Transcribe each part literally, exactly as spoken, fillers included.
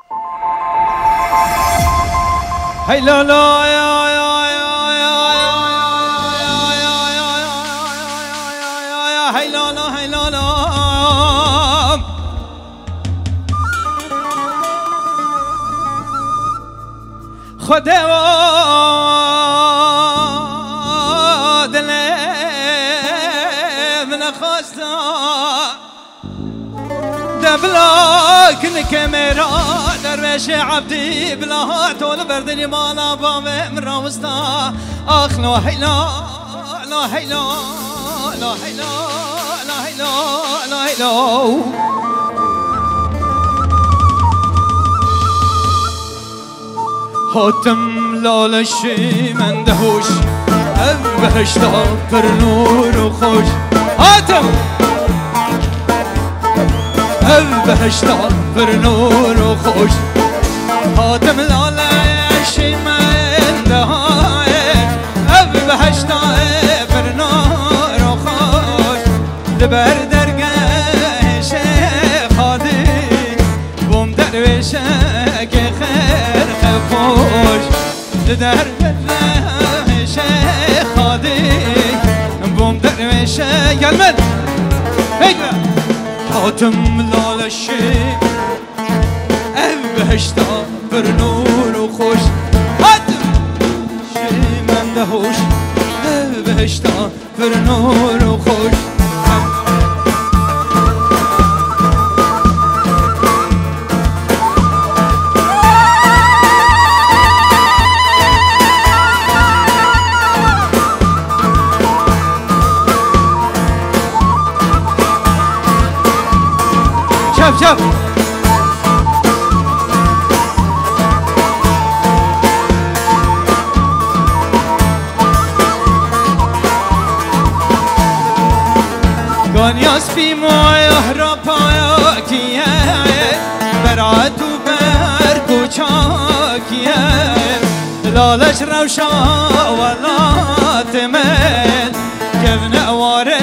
هی لا لا یا یا یا یا یا هی لا لا هی لا لا خدا دل من خسته دبلاك نكمرا درويش عبدي بلا طول بردني مالا بامي من راوستا اخ لا هيلا لا هيلا لا هيلا لا هيلا لا هيلا هاتم لالشي من دهوش بهشتا پر نور و خوش هاتم بهشتا پر نور و خوش هاتم لالشی من دهای بهشتا پر نور و خوش لبر درگه شیخ هادی بوم درویشه که خیر خوش لدرگه شیخ هادی بوم درویشه گلمن بگره هاتم لالشی او بهشتا پر نور و خوش هاتم شی من دهوش او بهشتا پر نور و خوش شوف شوف قانياس في مويه ربايا كيه برات وبرك وشاكيه لالش روشا ولا تمل كيف نواره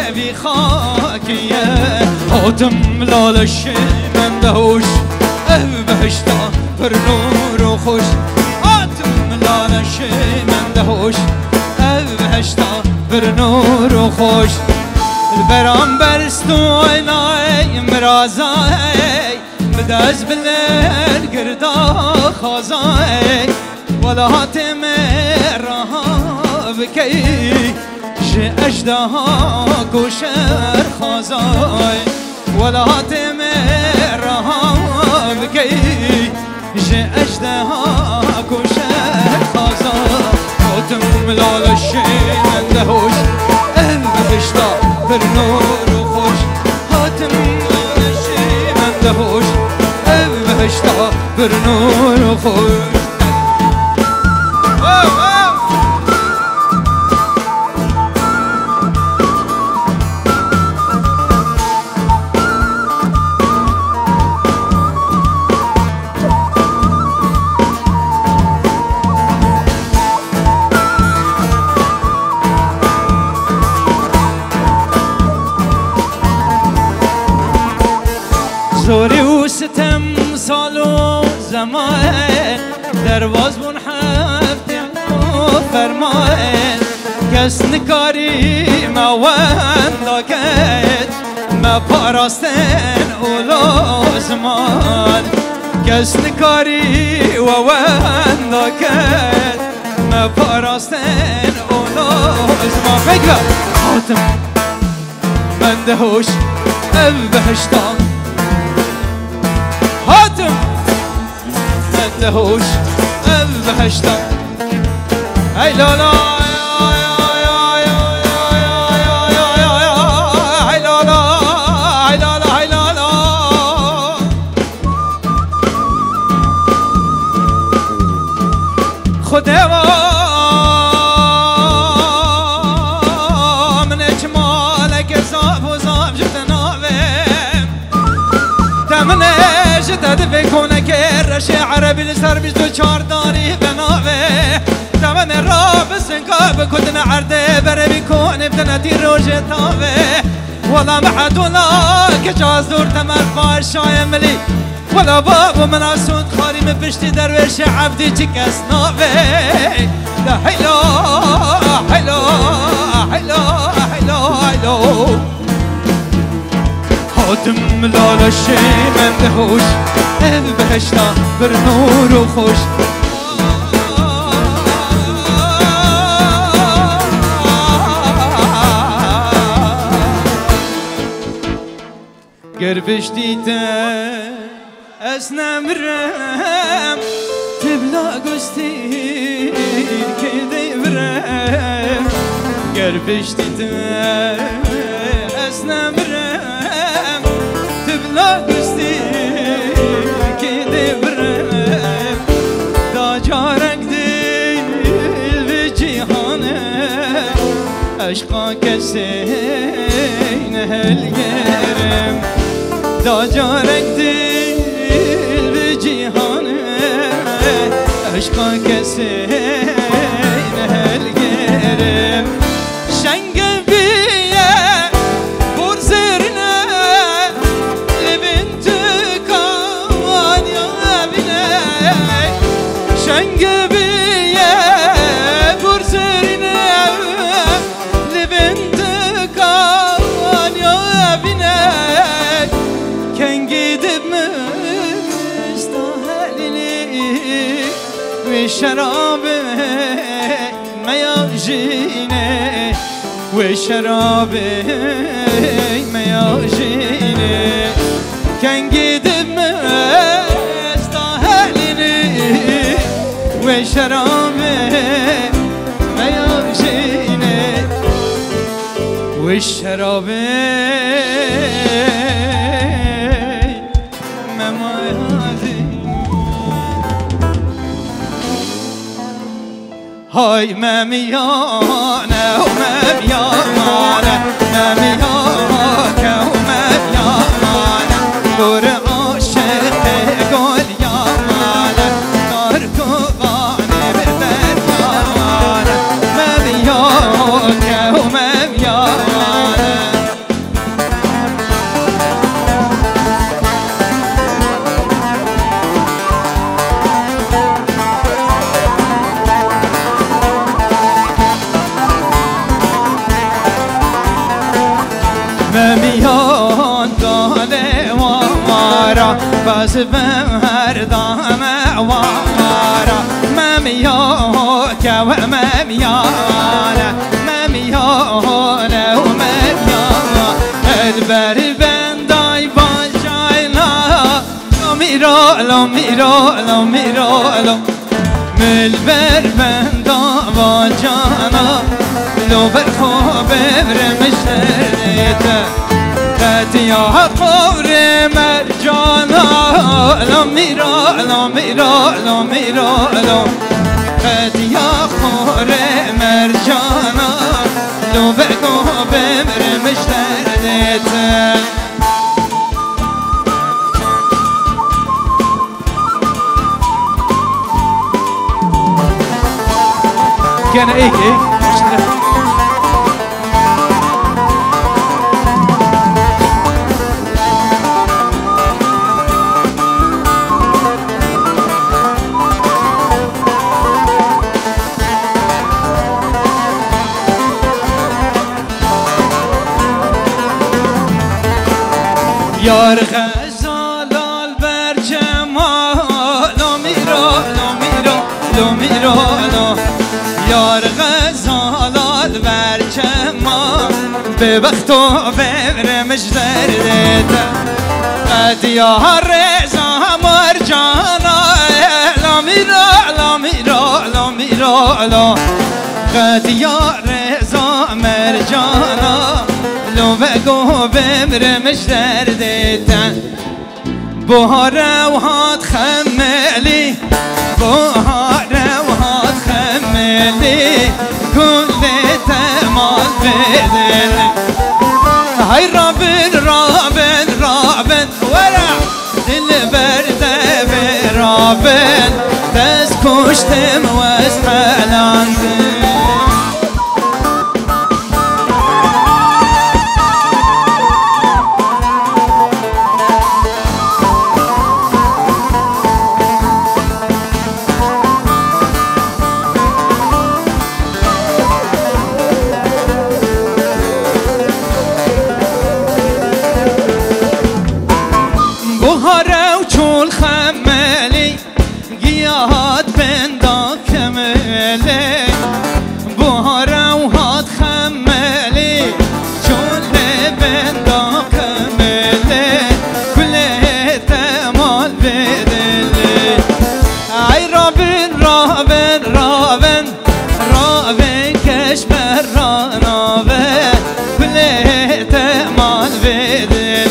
بخاكيه هاتم لالشی من دهوش او بهشتا پر نور و خوش هاتم لالشی من دهوش او بهشتا پر نور و خوش البرام برستو اینای مرازای بدز بلل گردا خازای ولا هاتم رها بکی ش اجدها کوشر خازای ولا هاتم رها بكي جي اجدها كوشر خازا هاتم لالشي من دهوش البهشتا پر نور و خوش هاتم لالشي من دهوش البهشتا پر نور و خوش زوری و ستم سال و زمان درواز بون هفتم و فرمان کس نکاری ما ونداکت ما پاراستن اولو زمان کس نکاری و ونداکت ما پاراستن اولو زمان بگرد هاتم من دهوش البهشتان هاتم من دهوش البهشتا هی لا لا هی لا لا هی لا لا هی لا لا خدا من اجمالك صاف وصاف جبت ناوم تمنى جدد بكونك الرشاعر بالسر بجدو چارداري بناوه تمن راب سنقاب كدنا عرده بره بكون ابتنتي روجه تاوه ولا محد ولا كجاز دور تمر باشای ملی ولا باب من اسود خاری من پشتی درویش عبدی چی کس ناوی لا حیلا حیلا حیلا حیلا حیلا هاتم لالا شی من دهوش البهشتا بر نور و خوش گر بشتیته از نمرم تبلا گستی که دیورم گر بشتیته از نمرم تبلا گستی که دیورم دا جارک دیل به جیهانه عشقا کسی نهلگرم دا جارک دیل به جیهانه عشقا کسی نهلگرم شنگ بیه برزرنه لبنت کانیا بینه شنگ بیه برزرنه لبنت کانیا بینه کنگی دب مستاهلینی و شراب میاجینه و شراب میاجینه کنگی دب مستاهلینی و شراب میاجینه و شراب هاي ماميانا وماميانا مامياك وماميانا دور عاشق قول يا مانا ناركو غاني بالبريانا مامياك وماميانا ممیان داله وامارا باز بمهر دام وامارا ممیان که و ممیان ممیان و ممیان البر بندای باجاینا لو میرا لو میرا لو میرا لو ملبر بندا باجانا لو برخوب برمشتريته يا قور مرجانا لو ميرا لو ميرا لو ميرا لو يا قور مرجانا لو برخوب برمشتريته كان ايه ايه یار غزال البرجمال لو میرا لو میرا لو میرا لو یار غزال البرجمال به وقت و برمش دردت قد یار رضا مرجانا لو میرا لو میرا لو میرا لو قد یار رضا مرجانا لو بگو بمرمش دردتن بهاره و هات خملی بهاره و هات خملی کل تمال بدن های رابن رابن رابن ورع دل برده به رابن دست کشتم و از حلانتم بدلی ای رابن رابن رابن رابن کشمر راناوه کلیت مال بدلی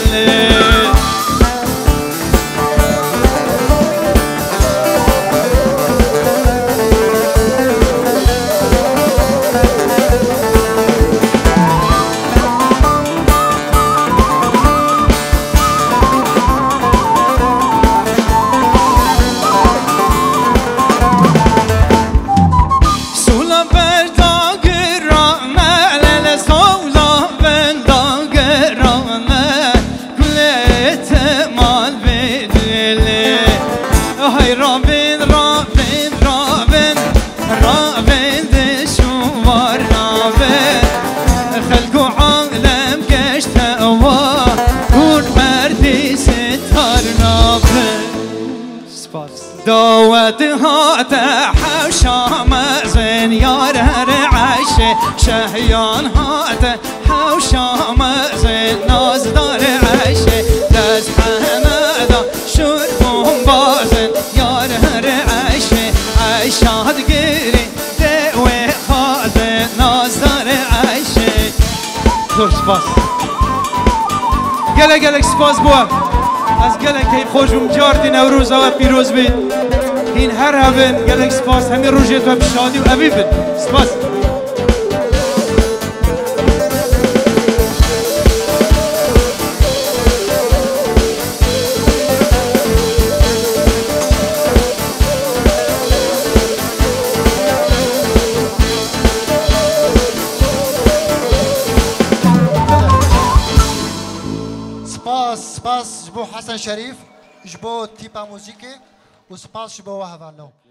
دوت هات حوشا مزن يار عشه شهيان هات حوشا مزن ناز دار عشه دز حمدا شربهم بازن يار عشه عشاد قيري دوي خازن ناز دار عشه خوش باس گله گله سپاس بوا از گله که خوش و مجاردی نوروز و پیروز بید این هر هفن گله سپاس همین روژیت و بشادی و عبی بید سپاس سپاس جبو حسن شريف جبو تيبا موسيقي وسپاس جبو وهب الله